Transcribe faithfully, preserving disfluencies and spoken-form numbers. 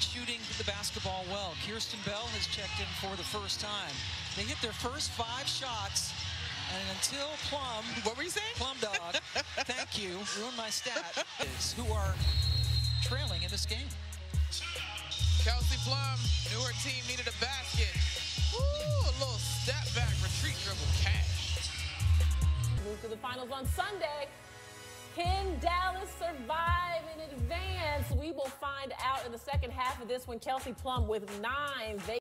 shooting the basketball well. Kirsten Bell has checked in for the first time. They hit their first five shots, and until Plum, what were you saying? Plum Dog, thank you, ruined my stat, is who are trailing in this game. Kelsey Plum knew her team needed a basket. Ooh, a little step back retreat dribble cash. Move to the finals on Sunday. Can Dallas survive in advance? We will find out in the second half of this when Kelsey Plum with nine.